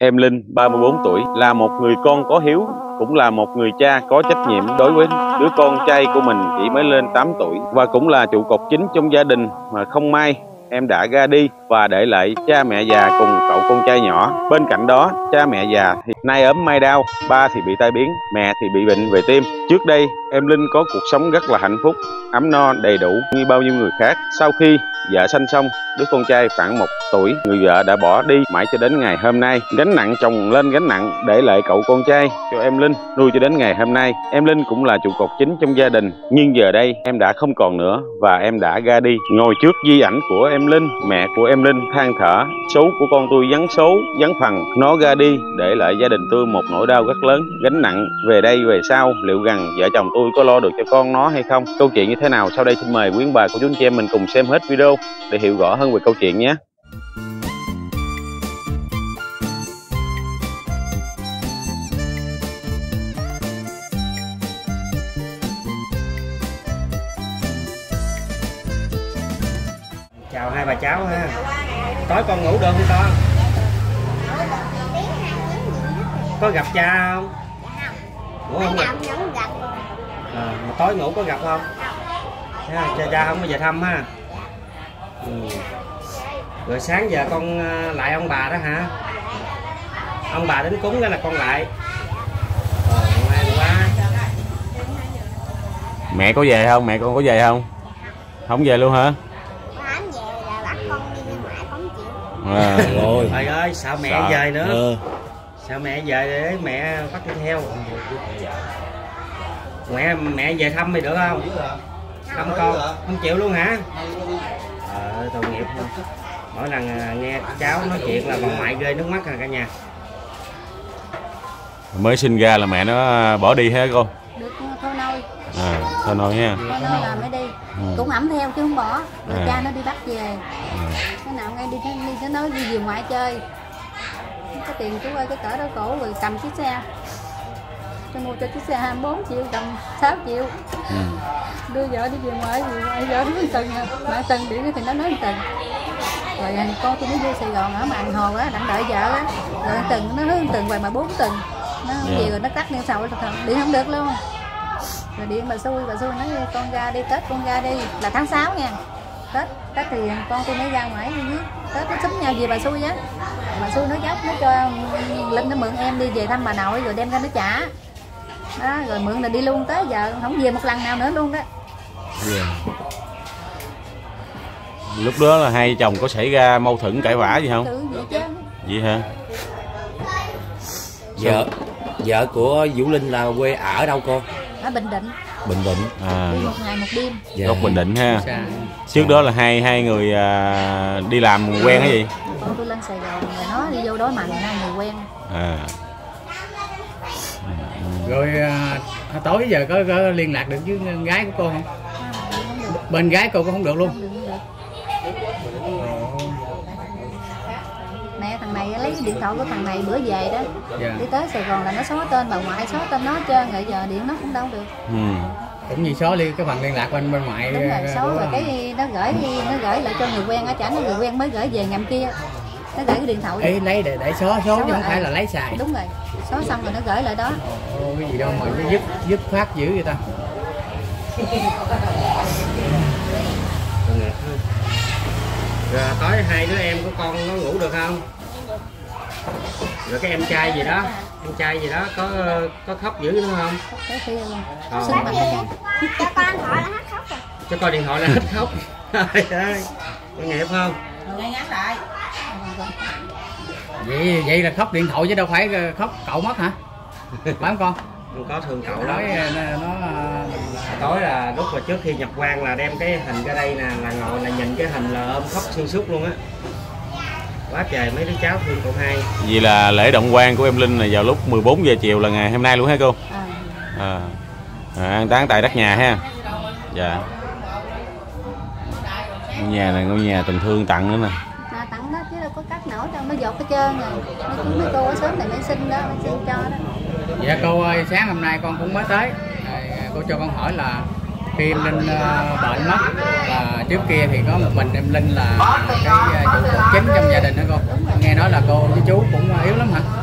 Em Linh, 34 tuổi, là một người con có hiếu, cũng là một người cha có trách nhiệm đối với đứa con trai của mình chỉ mới lên 8 tuổi và cũng là trụ cột chính trong gia đình mà không may em đã ra đi và để lại cha mẹ già cùng cậu con trai nhỏ. Bên cạnh đó, cha mẹ già thì nay ốm mai đau, ba thì bị tai biến, mẹ thì bị bệnh về tim. Trước đây, em Linh có cuộc sống rất là hạnh phúc, ấm no, đầy đủ như bao nhiêu người khác. Sau khi vợ sanh xong, đứa con trai khoảng 1 tuổi, người vợ đã bỏ đi mãi cho đến ngày hôm nay. Gánh nặng chồng lên gánh nặng để lại cậu con trai cho em Linh nuôi cho đến ngày hôm nay. Em Linh cũng là trụ cột chính trong gia đình, nhưng giờ đây em đã không còn nữa và em đã ra đi. Ngồi trước di ảnh của em Linh, mẹ của em Linh than thở: số của con tôi vắng số vắng phần, nó ra đi để lại gia đình tôi một nỗi đau rất lớn, gánh nặng về đây về sau liệu rằng vợ chồng tôi có lo được cho con nó hay không. Câu chuyện như thế nào sau đây xin mời quý bà của chú anh chị em mình cùng xem hết video để hiểu rõ hơn về câu chuyện nhé. Chào hai bà cháu ha. Tối con ngủ được không con? Có gặp cha không? Ngủ không gặp? Mà tối ngủ có gặp không? Cha không có về thăm ha. Rồi sáng giờ con lại ông bà đó hả? Ông bà đến cúng cái là con lại. Ngoan quá. Mẹ có về không? Mẹ con có về không? Không về luôn hả? Rồi. Trời ơi, sao mẹ về nữa? Sao mẹ về để mẹ bắt đi theo? Mẹ về thăm thì được không? Thăm con không chịu luôn hả? Tội nghiệp không? Mỗi lần nghe cháu nói chuyện là bà ngoại rơi nước mắt rồi cả nhà. Mới sinh ra là mẹ nó bỏ đi hả cô? Được thôi nôi. Thôi nôi nha. Thôi nôi là mới đi. Cũng ẵm theo chứ không bỏ. Rồi cha nó đi bắt về. Cái nào ngay đi nó nói đi về ngoại chơi. Có tiền chú ơi, cái cỡ đó cổ rồi cầm chiếc xe. Tôi mua cho chiếc xe 24 triệu, cầm 6 triệu. Đưa vợ đi về ngoại vợ nó từng mà từng điện thì nó nói từng. Rồi con tôi mới vô Sài Gòn ở Màn Hồ á, đang đợi vợ á. Rồi từng nó nói từng vài mà 4 từng. Nó về rồi nó cắt điện sau điện không được luôn. Rồi điện bà xui nói con ra đi, Tết con ra đi, là tháng 6 nha. Tết thì con tôi mới ra ngoài đi, Tết nó xúm nhau về bà xui á. Bà xui nó dốc nó cho Linh nó mượn em đi về thăm bà nội rồi đem ra nó trả. Đó, rồi mượn là đi luôn tới giờ không về một lần nào nữa luôn đó. Lúc đó là hai chồng có xảy ra mâu thuẫn cãi vã gì không? Vậy chứ. Vậy hả? Vợ của Vũ Linh là quê ở đâu cô? Ở Bình Định. Bình Định. Đi một ngày một đêm. Gốc Bình Định ha. Trước đó là hai người đi làm quen cái gì? Con tôi lên Sài Gòn rồi nó đi vô đối mặt hai người quen. Rồi tối giờ có liên lạc được với gái của cô không? Bên gái cô cũng không được luôn. Mẹ thằng này lấy cái điện thoại của thằng này bữa về đó. Đi tới Sài Gòn là nó xóa tên bà ngoại, xóa tên nó hết trơn rồi, giờ điện nó cũng đâu được. Cũng như xóa cái phần liên lạc bên ngoại. Đúng rồi, xóa rồi cái nó gửi lại cho người quen, ở trả nó người quen mới gửi về ngầm kia. Nó gửi cái điện thoại. Ấy lấy để xóa chứ không phải là lấy xài. Đúng rồi. Xóa xong rồi nó gửi lại đó. Cái gì đâu mà nó dứt phát dữ vậy ta. Rồi tối hai đứa em của con nó ngủ được không? Rồi cái em trai gì đó có khóc dữ nữa không? Có khi luôn. Cho con điện thoại là hết khóc rồi. Cho coi điện thoại là hết khóc. Trời ơi, tội nghiệp không? Rồi nhắn lại. Vậy là khóc điện thoại chứ đâu phải khóc cậu mất hả? Phải không con? Không có thương cậu nói nó tối là lúc mà trước khi nhập quan là đem cái hình ra đây nè, là ngồi là nhìn cái hình là ôm khóc xuyên suốt luôn á. Quá trời mấy đứa cháu thương cậu hai. Vì là lễ động quan của em Linh là vào lúc 14 giờ chiều là ngày hôm nay luôn hả cô? An táng tại đất nhà ha. Dạ. Ngôi nhà này ngôi nhà tình thương tặng nữa nè. Tặng đó chứ đâu có cắt nổi đâu, nó dột hết trơn rồi. Mấy cô ở sớm này mới xin đó, mới xin cho đó. Dạ cô ơi, sáng hôm nay con cũng mới tới. Cô cho con hỏi là khi em Linh bệnh mất và trước kia thì có một mình em Linh là cái trụ cột chính trong gia đình đó cô. Nghe nói là cô với chú cũng yếu lắm hả?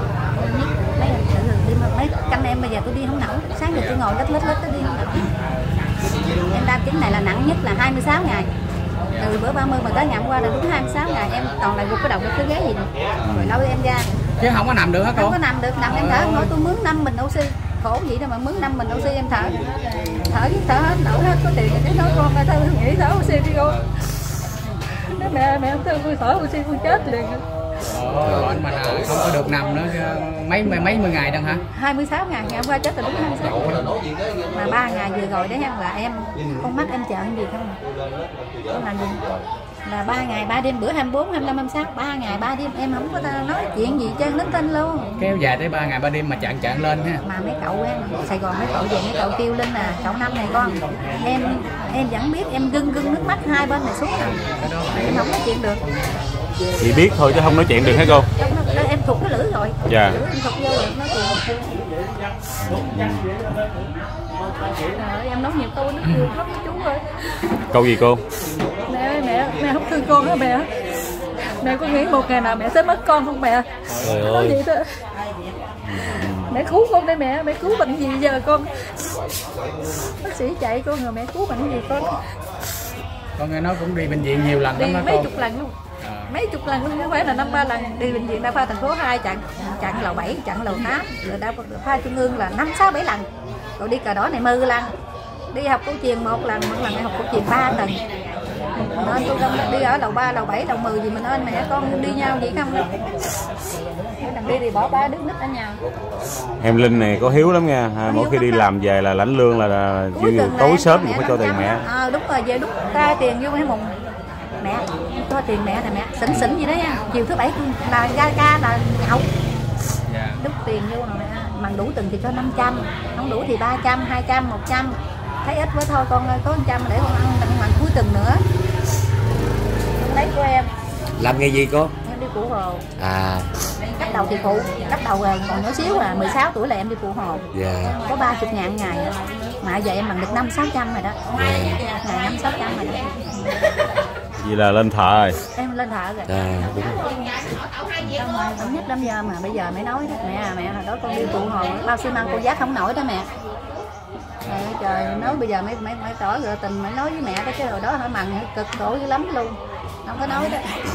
26 ngày. Từ bữa 30 mà tới ngày hôm qua là đúng 26 ngày. Em toàn là gục cái đầu cái ghế gì nè. Rồi lâu em ra. Chứ không có nằm được hả cô? Không có nằm được, nằm em thở không nổi. Tôi mướn 5 bình oxy. Khổ gì đâu mà mướn 5 bình oxy em thở. Thở hết nổi hết, có tiền cái nói con thôi nghĩ thở oxy đi cô. Nói mẹ không thương tôi thở oxy tôi chết liền. Anh mà không có được nằm nữa mấy mươi ngày đâu hả? 26 ngày, ngày hôm qua chết là đúng 26. Mà 3 ngày vừa rồi đấy là em con mắt em chợn gì không? Con làm gì? Là 3 ngày 3 đêm, bữa 24, 25, 26, 3 ngày 3 đêm em không có nói chuyện gì trơn lính tinh luôn. Kéo dài tới 3 ngày 3 đêm mà chặn lên ha. Mà mấy cậu em Sài Gòn mấy cậu về mấy cậu kêu Linh à, cậu Năm này con. Em vẫn biết em gưng nước mắt hai bên này xuống rồi. Em không nói chuyện được. Chị biết thôi chứ không nói chuyện được hả cô? Em thuộc cái lưỡi rồi. Dạ. Lưỡi em thuộc vô rồi nói chuyện. Em nói nhiều câu nó cười khóc chú ơi. Câu gì cô? Mẹ không thương con hả mẹ? Mẹ có nghĩ một ngày nào mẹ sẽ mất con không mẹ? Trời Nói ơi. vậy thôi. Mẹ cứu con đây mẹ cứu bệnh gì giờ con? Bác sĩ chạy con rồi mẹ cứu bệnh gì con? Con nghe nói cũng đi bệnh viện nhiều lần Đi lắm đó mấy con. chục lần luôn. Mấy chục lần luôn, không phải là 5-3 lần. Đi bệnh viện đa khoa thành phố 2 chặn lầu 7, chặn lầu 8, rồi đa khoa trung ương là 5-6-7 lần. Rồi đi Cờ Đỏ này 10 lần. Đi học cổ truyền 1 lần, một lần học cổ truyền 3 lần. Nên tôi không đi ở lầu 3, lầu 7, lầu 10 gì mà nên mẹ con đi nhau vậy không? Đằng đi thì bỏ ba đứa nít ở nhà. Em Linh này có hiếu lắm nha. Mỗi khi đi làm về là lãnh lương là tối sớm cũng phải cho tiền mẹ. Đúng rồi, về lúc ta tiền vô mấy mùng mẹ cho tiền mẹ nè mẹ xỉn gì đó nha. Chiều thứ bảy là ra ca là nhậu. Đút tiền vô rồi mẹ. Mà đủ từng thì cho 500, không đủ thì 300, 200, 100. Thấy ít quá thôi con ơi, có 100 để con ăn tặng bằng cuối tuần nữa. Lấy của em. Làm nghề gì cô? Em đi phụ hồ. À. Cấp đầu thì phụ, cấp đầu còn nhỏ xíu 16 tuổi là em đi phụ hồ. Dạ. Có 30.000 ngày. Mà giờ em bằng được 500-600 rồi đó. Ngày 500-600 rồi đó. Vậy là lên thợ rồi. Em lên thợ rồi. À, đúng rồi. Không nhất lắm giờ mà bây giờ mới nói đó. Mẹ hồi đó con đi phụ hồ bao xi măng cô giác không nổi đó mẹ. Trời nói bây giờ mấy tỏ rồi tình mới nói với mẹ đó chứ hồi đó hỏi mằng cực khổ dữ lắm luôn. Không có nói đó.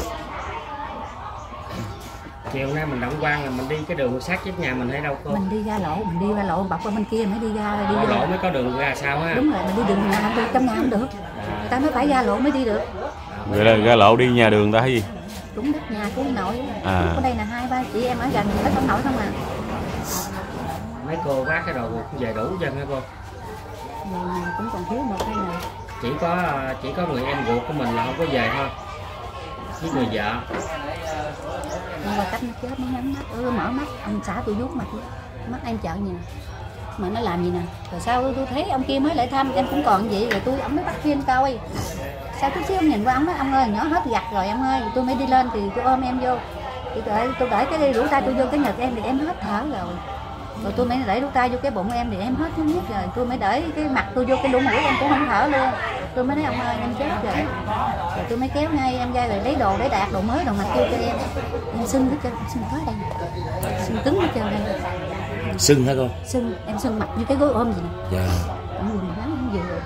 Chiều nay mình động quan là mình đi cái đường sát với nhà mình hay đâu cô? Mình đi ra lộ bọc qua bên kia mới đi ra đi vô. Lộ mới có đường ra sao á? Đúng rồi, mình đi đường nhà không đi, trong nhà không được. Người ta mới phải ra lộ mới đi được. Vậy là ra lộ đi nhà đường ta hay gì? Cũng đất nhà của nội. À. Ở đây là 2-3 chị em ở gần hết ông nội không à. Mấy cô vác cái đồ về đủ chân hả cô? Nhà cũng còn thiếu một hai người. Chỉ có người em ruột của mình là không có về thôi. Với người vợ. Nhưng mà cách nó chết nó nhắm mắt, mở mắt, ông xã tôi vuốt mặt mắt em trợn gì nè. Mà nó làm gì nè, rồi sao tôi thấy ông kia mới lại thăm, em cũng còn vậy, rồi ông mới bắt phim coi. Sao chút xíu ông nhìn qua ông nói, ông ơi nhỏ hết gặt rồi ông ơi, tôi mới đi lên thì tôi ôm em vô. Tôi đẩy cái rủ tay tôi vô cái ngực em thì em hết thở rồi. Rồi tôi mới đẩy rủ tay vô cái bụng em thì em hết thống nhất rồi. Tôi mới đẩy cái mặt tôi vô cái lỗ mũi em cũng không thở luôn. Tôi mới nói ông ơi em chết rồi. Rồi tôi mới kéo ngay em ra rồi lấy đồ để đạt đồ mới đồ mặt kêu cho em. Em sưng hết trơn, sưng tới đây. Sưng cứng hết trơn đây. Sưng hả cô? Sưng, em sưng mặt như cái gối ôm gì nè. Dạ. Ông nhìn lắm, không vừa.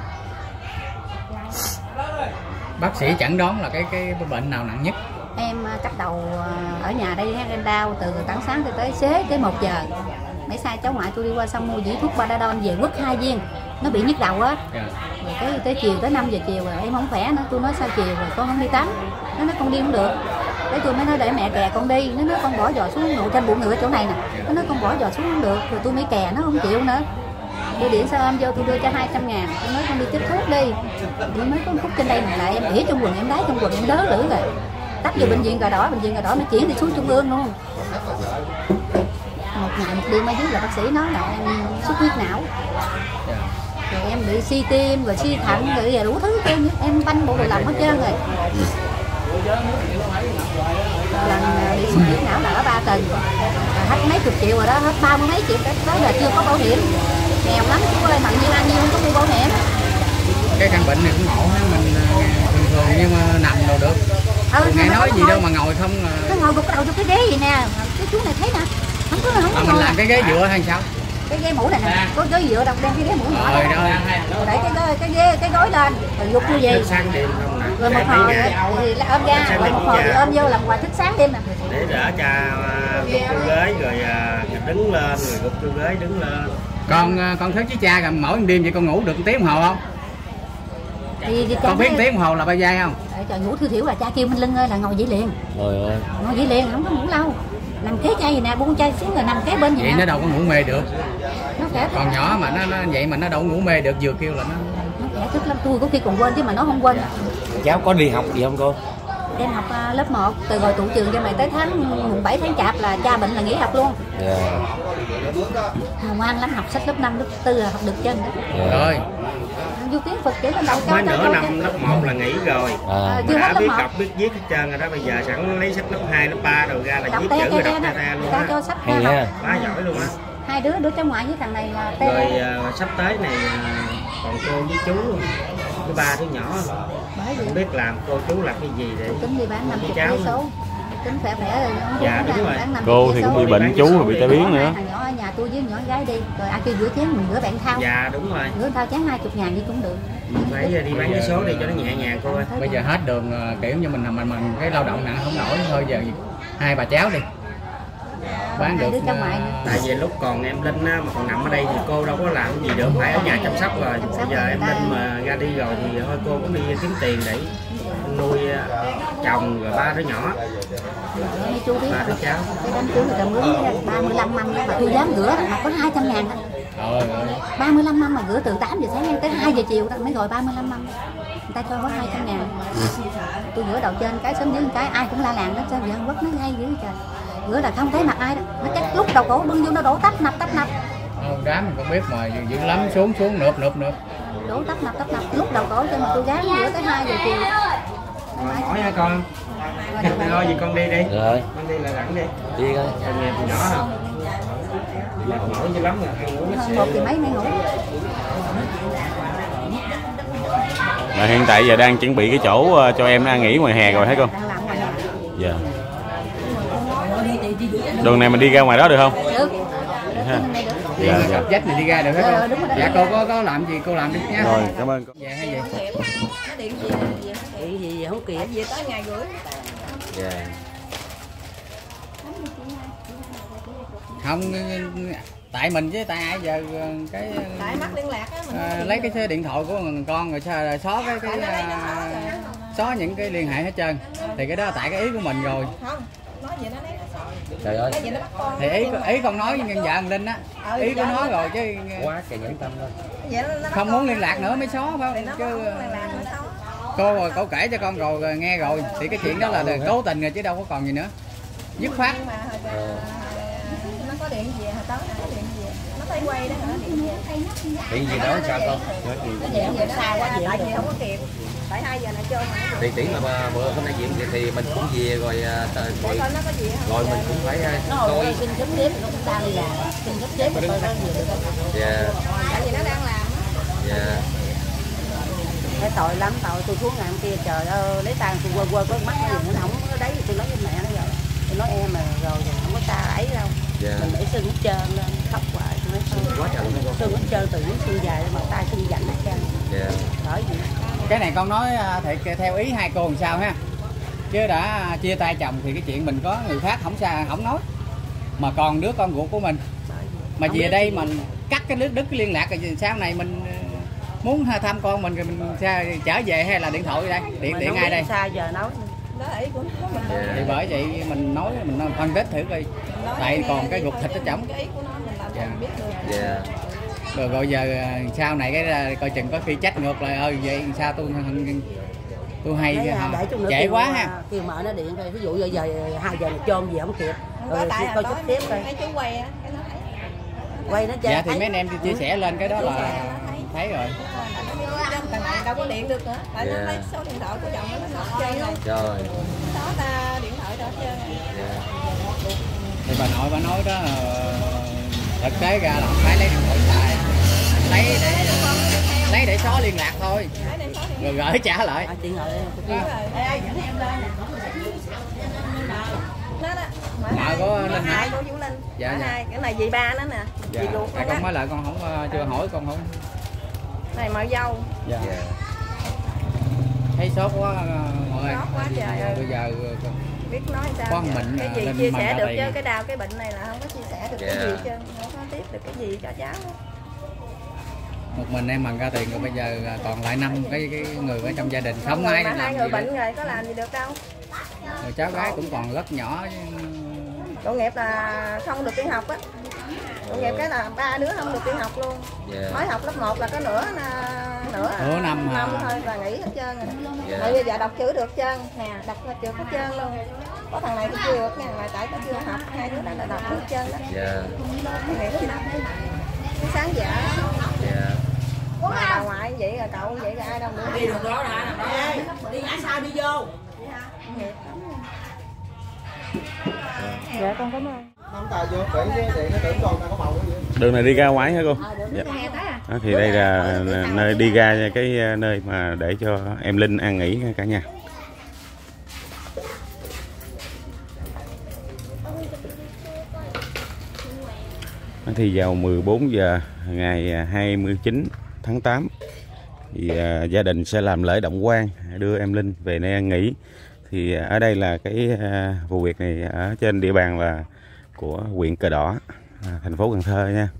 Bác sĩ chẩn đoán là cái bệnh nào nặng nhất? Em cắt đầu ở nhà đây em đau từ tảng sáng tới xế tới 1 giờ. Mấy sai cháu ngoại tôi đi qua xong mua dĩ thuốc Panadol về quất 2 viên. Nó bị nhức đầu á. Rồi tới chiều tới 5 giờ chiều rồi em không khỏe nữa, tôi nói sao chiều rồi con không đi tắm. Nó nói con đi không được. Thế tôi mới nói để mẹ kè con đi. Nó nói con bỏ giò xuống nụ trên bụng ngựa chỗ này nè. Nó nói con bỏ giò xuống không được. Rồi tôi mới kè nó không chịu nữa. Tôi điện sao em vô tôi đưa cho 200.000. Tôi nói con đi chích thuốc đi. Tôi mới có phút trên đây mà lại em ỉa trong quần em đái trong quần em đớ lưỡi rồi. Tắt vô bệnh viện Cờ Đỏ mới chuyển đi xuống Trung ương luôn. Một ngày một đêm ở dưới là bác sĩ nói là em xuất huyết não. Rồi em bị suy tim rồi suy thận rồi đủ thứ em banh bộ đồ lòng hết trơn rồi. Lần bị xuất huyết não là ở 3 tuần. Hết mấy chục triệu rồi đó, hết 30 mấy triệu đó là chưa có bảo hiểm. Nghèo lắm chú ơi, bằng nhiêu ăn nhiêu không có mua bảo hiểm. Cái căn bệnh này cũng ngộ ha, mình thường nhưng mà nằm đâu được. Nghe nói gì đâu mà ngồi không. Nó ngồi gục cái đầu vô cái ghế gì nè, cái chú này thấy nè. Không có mình làm cái ghế dựa hay sao? cái ghế mũ này nè, có ghế dựa đâu, đem cái ghế mũ nhỏ rồi đó, để cái gối lên, rồi dục như gì, rồi một hồi thì ôm ra, rồi một hồi thì ôm vô làm quà thức sáng đêm nè. Để đỡ cha gục vô ghế rồi đứng lên, rồi gục vô ghế đứng lên. Con thức với cha rồi mỗi đêm vậy con ngủ được 1 tiếng đồng hồ không? Thì con biết 1 tiếng đồng hồ là bao giây không? Trời, ngủ thiểu là cha kêu Minh Lưng ơi là ngồi dậy liền. Ngồi dậy liền, không có ngủ lâu. Nằm kế cha gì nè, buông cha xuống rồi nằm kế bên vậy. Vậy nó đâu có ngủ mê được. Nó kẻ còn nhỏ mà nó vậy mà nó đâu ngủ mê được, vừa kêu là nó kẻ thức lắm, tôi có khi còn quên chứ mà nó không quên. Cháu có đi học gì không cô? Em học lớp 1, từ hồi tụ trường cho mày tới mùng 7 tháng Chạp là cha bệnh là nghỉ học luôn. Ngoan lắm, học sách lớp 5, lớp 4 là học được chân đó. Rồi. Du tiếng Phật chữ đầu mới nửa năm lớp 1 là nghỉ rồi. Chưa đã biết 1. đọc biết viết hết trơn rồi đó, bây giờ sẵn lấy sách lớp 2, lớp 3 rồi ra là viết chữ rồi đọc ra luôn á. Cho sách hay ha. Quá giỏi luôn á. Hai đứa cháu ngoại với thằng này là rồi sắp tới này còn cô với chú luôn. Cái 3 đứa nhỏ không biết làm cô chú làm cái gì để tính đi bán 50 cây số. Tính khỏe rồi. Dạ đúng rồi. Cô thì cũng bị bệnh, chú rồi bị tai biến nữa. Thằng nhỏ ở nhà tôi với nhỏ gái đi, rồi ai kêu rửa chén mình rửa bạn thao. Dạ đúng rồi. Rửa thao chén 20.000 đi cũng được. Phải đi bán vé số đi cho nó nhẹ nhàng cô ơi. Bây giờ hết đường kiểu như mình cái lao động nặng không nổi thôi, giờ 2 bà cháu đi bán được. Tại vì lúc còn em Linh á, mà còn nằm ở đây thì cô đâu có làm gì được, phải ở nhà chăm sóc rồi. Bây giờ em Linh mà ra đi rồi thì thôi cô cũng đi kiếm tiền để nuôi chồng rồi 3 đứa nhỏ. Chú biết 3 đứa cháu. Cái đám cưới người ta mướn 35 mâm mà tôi dám rửa mà có 200.000 thôi. 35 mâm mà rửa từ 8 giờ sáng tới 2 giờ chiều đó mới gọi 35 mâm. Người ta cho có 200.000. Tôi rửa đầu trên cái sớm dưới cái ai cũng la làng đó, sao vậy Quốc nó hay dữ trời. Rửa là không thấy mặt ai đó, nó chắc lúc đầu cổ bưng vô nó đổ tấp nập. Đám mình không biết mà dữ lắm, xuống nộp. Đổ tấp nập, lúc đầu cổ cho mà tôi gái rửa tới 2 giờ chiều. Hỏi hả con? Thôi gì con đi đi. Rồi. Con đi là rảnh đi. Đi coi. Còn nhà thì nhỏ không? Mỏi dữ lắm rồi, ăn uống một thì mấy ngủ. Mà hiện tại giờ đang chuẩn bị cái chỗ cho em nghỉ ngoài hè rồi thấy con? Dạ. Đường này mình đi ra ngoài đó được không? Được. Dạ. Dắt này đi ra được hết không? Dạ cô có làm gì cô làm đi nha. Rồi, cảm ơn cô. Dạ hay gì? Điện gì không kịp. Về tới ngày gửi. Dạ. Không, tại mình chứ tại ai giờ cái tại mất liên lạc á mình lấy cái số điện thoại của con rồi xóa xóa những cái liên hệ hết trơn, thì cái đó là tại cái ý của mình rồi. Không nói gì nó đấy. Trời ơi. Thì ý con nói với vợ thằng Linh á, ý của nó rồi chứ Quá trời nhẫn tâm luôn. không muốn liên lạc nữa mới xóa phải không? Chứ cô kể cho con rồi nghe rồi thì cái chuyện đó là cố tình rồi chứ đâu có còn gì nữa, dứt khoát. Nó có điện về hồi tối nó có điện về, nó thấy quay đó hả, điện về. Điện gì đó sao con? Nó điện về xa quá về, tại vì không có kịp, tại 2 giờ là trơn mà. Tỷ mà bữa hôm nay diễn thì mình cũng về rồi rồi mình cũng phải coi. Xin sắp xếp nó cũng đang đi làm, xin sắp xếp rồi tôi về. Dạ. Tại vì nó đang làm á. Dạ. Thấy tội lắm, tội tôi xuống ngày hôm kia trời ơi, lấy tay tôi quơ có mắt nó gì nó không có đấy, tôi nói với mẹ nó rồi. Tôi nói em mà rồi không có ta ấy đâu. Dạ. Mình để sưng hết trơn lên, khóc hoài. Quá trời luôn con. Sưng hết trơn từ những xương dài lên mặt tay sưng dạnh hết trơn. Dạ. Bởi vì Cái này con nói thiệt theo ý hai cô làm sao ha, chứ đã chia tay chồng thì cái chuyện mình có người khác không nói, mà còn đứa con ruột của mình mà về đây mình cắt cái đứt cái liên lạc rồi sau này mình muốn thăm con mình rồi mình trở về hay là điện thoại đây điện ai đây xa giờ nói Đó ý của nó mình. thì bởi vậy mình nói mình phân tích thử coi, tại còn cái ruột thịt ở trống. Cái ý của nó mình làm sao biết được. Dạ. Rồi giờ sau này cái coi chừng có khi trách ngược lại vậy sao tôi hay trễ quá ha. Kêu mợ nó điện thôi, ví dụ giờ 2 giờ là trôn gì không kịp. Rồi coi chút tiếp coi. Mấy chú quay á, cái nó thấy. Quay nó chơi. Dạ thì mấy anh em chia sẻ lên cái đó là thấy rồi. Thằng này đâu có điện được nữa, tại nó lấy số điện thoại của chồng nó sót chơi rồi. Trời. Nó ta điện thoại đó chơi. Thì bà nội bà nói đó thực tế ra là không phải lấy điện thoại xài, lấy để xóa liên lạc thôi, rồi gửi trả lại. Nó Vợ của Linh hả? Của Vũ Linh. Dạ, dạ. Cái này dì ba nó nè. Dạ. Dì ruột Con đó. mới lại con không chưa hỏi con không. Này mợ dâu. Dạ. Dạ. Thấy sốt quá mọi người. Sốt quá trời ơi. Bây giờ Biết nói sao có giờ. bệnh Cái gì lên chia bằng sẻ ra được tiền. chứ cái đau cái bệnh này là không có chia sẻ được cái gì chứ không có tiếp được cái gì cho cháu. Một mình em bằng ra tiền rồi bây giờ còn lại 5 cái người ở trong gia đình không ai mà làm hai người gì bệnh được. rồi có làm gì được đâu. Rồi cháu gái cũng còn rất nhỏ. Tội nghiệp là không được đi học á. Tội nghiệp cái là 3 đứa không được đi học luôn. Mới học lớp 1 là có nửa năm thôi và nghỉ hết trơn rồi. Bây giờ đọc chữ được trơn nè, đọc chữ hết trơn luôn. Có thằng này thì chưa được nha, mà tại nó chưa học, hai đứa đó là đọc hết trơn đó. Nghĩ gì đâu. Cái sáng dở. Mà bà ngoại vậy rồi cậu vậy rồi ai đâu nữa. Đi được đó nè, đi ngã sao đi vô. Dạ con cảm ơn. Đường này đi ra ngoài hả cô? Dạ. Thì đây là nơi đi ra cái nơi mà để cho em Linh an nghỉ cả nhà. Thì vào 14 giờ ngày 29 tháng 8 thì gia đình sẽ làm lễ động quan đưa em Linh về nơi an nghỉ. Thì ở đây là cái vụ việc này ở trên địa bàn là của huyện Cờ Đỏ, thành phố Cần Thơ nha.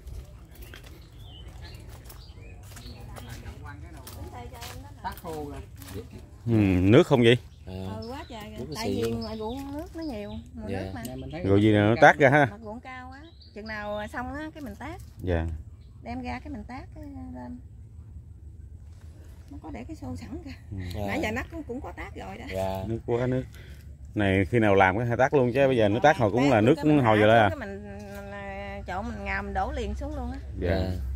Nước không vậy? Quá trời kìa. Tại vì ngoài ruộng nước nó nhiều, nguồn nước mà. Rồi gì nó tát ra ha. Mặt ruộng cao quá, chừng nào xong á cái mình tát. Dạ. Đem ra cái mình tát cái lên. Nó có để cái xô sẵn kìa. Nãy giờ nắp cũng có tát rồi đó. Nước quá nước. Này khi nào làm cái hay tát luôn chứ bây giờ nó tát hồi cũng là nước hồi rồi đó à. Mình trộn mình ngào mình đổ liền xuống luôn á. Dạ.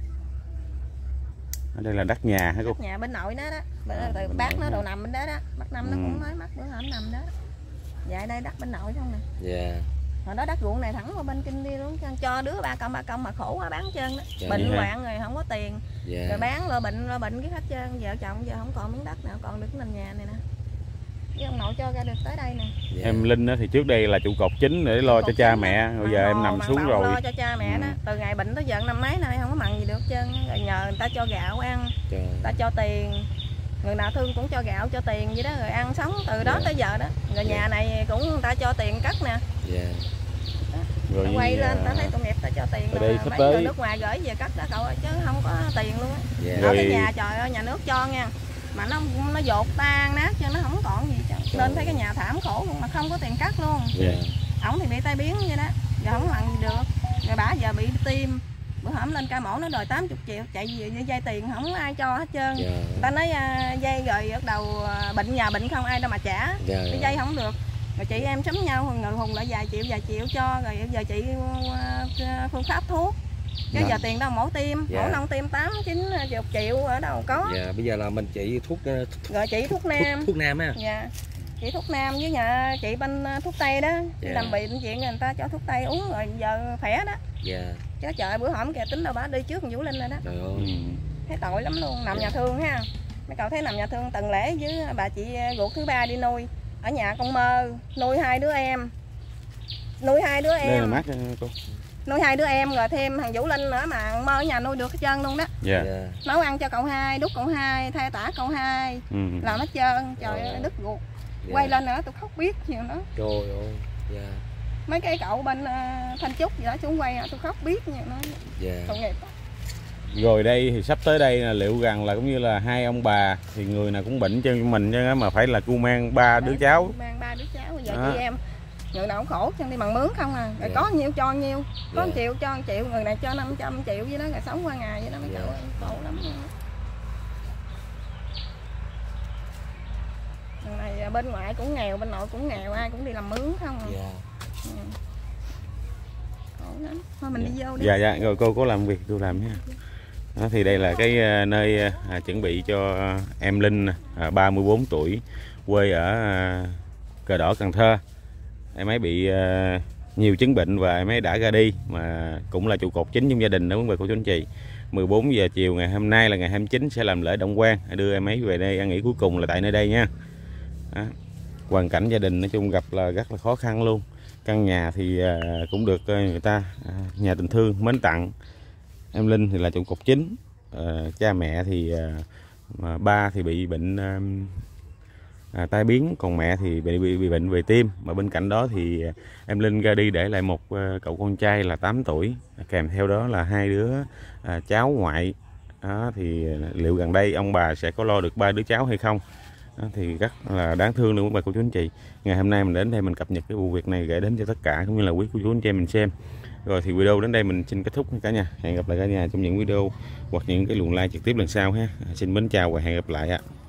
Ở đây là đất nhà hả cô? Đất nhà bên nội đó đó. Từ bác nó đồ nằm bên đó đó. Bác Năm nó cũng nói mắc bữa hổm nằm đó. Dạ đây đất bên nội không nè. Dạ. Hồi đó đất ruộng này thẳng qua bên Kinh đi luôn, cho đứa ba công mà khổ quá bán trơn đó. Bệnh hoạn rồi không có tiền. Rồi bán lo bệnh cái hết trơn, vợ chồng giờ không còn miếng đất nào còn được cái nền nhà này nè. Với ông nội cho ra được tới đây nè. Em Linh thì trước đây là trụ cột chính để lo cho cha mẹ, bây giờ em nằm xuống rồi. Lo cho cha mẹ đó, từ ngày bệnh tới giờ năm mấy nay không có mặn gì được trơn, rồi nhờ người ta cho gạo ăn, người ta cho tiền, người nào thương cũng cho gạo cho tiền vậy đó, rồi ăn sống từ đó tới giờ đó. Rồi nhà này cũng người ta cho tiền cất nè. Rồi quay lên ta thấy tội nghiệp ta cho tiền rồi mấy người nước ngoài gửi về cất đó cậu ơi, chứ không có tiền luôn á. Ở cái nhà trời ơi nhà nước cho nha. Mà nó dột tan nát chứ nó không còn gì chứ. Lên thấy cái nhà thảm khổ luôn mà không có tiền cắt luôn. Ổng thì bị tai biến vậy đó, giờ không làm gì được. Rồi bả giờ bị tim. Bữa hổm lên ca mổ nó đòi 80 triệu, chạy về vay tiền không ai cho hết trơn. Ta nói vay rồi bắt đầu bệnh nhà bệnh không ai đâu mà trả. Cái vay không được. Rồi chị em sắm nhau người hùng lại vài triệu cho, rồi giờ chị phương pháp thuốc. Chứ giờ tiền đâu mổ tim, mổ nông tim 8-9 triệu ở đâu có. Bây giờ là mình chỉ thuốc rồi chị thuốc nam. Thuốc nam á. Dạ. Chị thuốc nam với nhà chị bên thuốc tây đó. Đi làm bệnh chuyện người ta cho thuốc tây uống rồi giờ khỏe đó. Chứ trời bữa hổm kìa tính đâu bả đi trước Vũ Linh rồi đó. Trời ơi. Thấy tội lắm luôn, nằm nhà thương ha. Mấy cậu thấy nằm nhà thương Tần Lễ với bà chị ruột thứ ba đi nuôi. Ở nhà con Mơ nuôi 2 đứa em. Nuôi 2 đứa em. Đây là mát cô. Nuôi 2 đứa em rồi thêm thằng Vũ Linh nữa mà Mơ ở nhà nuôi được hết trơn luôn đó. Nấu ăn cho cậu 2, đút cậu 2, thay tả cậu 2. Làm hết trơn, trời ơi đứt ruột. Quay lên nữa tôi khóc biết nhiều nữa. Trời ơi. Mấy cái cậu bên Thanh Trúc gì đó xuống quay tôi khóc biết nhiều nữa. Tội nghiệp. Rồi đây thì sắp tới đây là liệu rằng là cũng như là 2 ông bà thì người nào cũng bệnh cho mình chứ mà phải là cu mang 3 đứa cháu. Mang 3 đứa cháu bây giờ chị em người nào cũng khổ chân đi bằng mướn không à. Rồi có nhiêu cho nhiêu. Có 1 triệu cho 1 triệu, người này cho 500 triệu vậy đó, rồi sống qua ngày vậy đó mấy cậu ơi, khổ lắm. Người này bên ngoại cũng nghèo, bên nội cũng nghèo, ai cũng đi làm mướn không à. Khổ lắm. Thôi mình đi vô đi. Dạ rồi cô có làm việc tôi làm nha. Đó, thì đây là cái nơi chuẩn bị cho em Linh 34 tuổi quê ở Cờ Đỏ Cần Thơ. Em ấy bị nhiều chứng bệnh và em ấy đã ra đi mà cũng là trụ cột chính trong gia đình đó quý vị cô chú anh chị. 14 giờ chiều ngày hôm nay là ngày 29 sẽ làm lễ động quan đưa em ấy về đây ăn nghỉ cuối cùng là tại nơi đây nha. Đó. Hoàn cảnh gia đình nói chung gặp là rất là khó khăn luôn. Căn nhà thì cũng được người ta nhà tình thương mến tặng. Em Linh thì là trụ cột chính. Cha mẹ thì ba thì bị bệnh tai biến, còn mẹ thì bị bệnh về tim. Mà bên cạnh đó thì em Linh ra đi để lại một cậu con trai là 8 tuổi, kèm theo đó là 2 đứa cháu ngoại. Đó, thì liệu gần đây ông bà sẽ có lo được 3 đứa cháu hay không? Đó, thì rất là đáng thương luôn các bà cô chú anh chị. Ngày hôm nay mình đến đây mình cập nhật cái vụ việc này gửi đến cho tất cả cũng như là quý cô chú anh chị mình xem. Rồi thì video đến đây mình xin kết thúc cả nhà. Hẹn gặp lại cả nhà trong những video hoặc những cái luồng like trực tiếp lần sau ha. Xin mến chào và hẹn gặp lại ạ.